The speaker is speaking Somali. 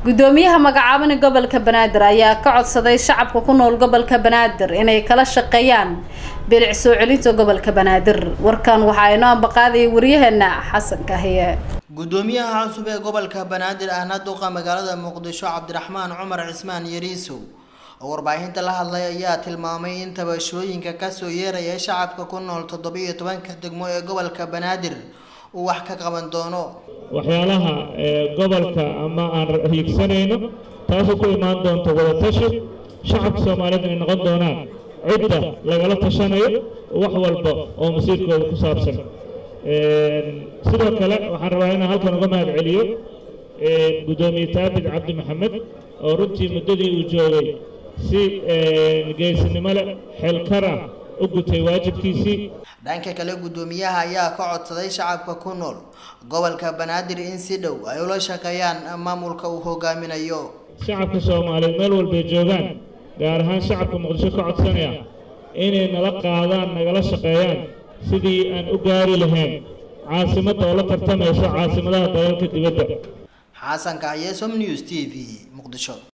gudoomiyaha magacaabana gobolka Banaadir ayaa ka codsaday shacabka ku nool gobolka Banaadir inay kala shaqeeyaan bilic soo celinta gobolka Banaadir warkan waxa ay noo baqaaday wariyaheena Xasan Kahiye gudoomiyaha cusub ee gobolka Banaadir ahna duqa magaalada Muqdisho Cabdiraxmaan Cumar Cismaan Yariisow oo warbaahinta la hadlay ayaa tilmaamay in tabashooyinka ka soo yeeraya shacabka ku nool 17 degmo ee gobolka Banaadir uu wax ka qaban doono waxyaalaha gobolka ama aan hiigsanayno taas oo ku imaan doonto wada tashi shacabka Soomaaliyeed ay noqon doonaan cidda lagala tashanayo wax walba oo masiirkooda ku saabsan sidoo kale waxaan rabaa inaan halkan uga mahad celiyo gudoomiye Taabid Cabdi Maxamed oo runtii muddadii uu joogay si geesinimo leh xilkara u gutay waajibkiisii dhanka kale gudoomiyaha ayaa ka codsaday shacabka ku nool gobolka Banaadir in si dhow ay ula shaqeeyaan maamulka uu hogaaminayo shacabka Soomaaliyeed meel walba joogaan gaar ahaan shacabka Muqdisho ka codsanaya inay nala qaadaan nagala shaqeeyaan sidii aan u gaari lahayn caasimadda oo la tartamayso caasimadaha dalalka dibadda Xasan Kahiye, Som News TV, Muqdisho.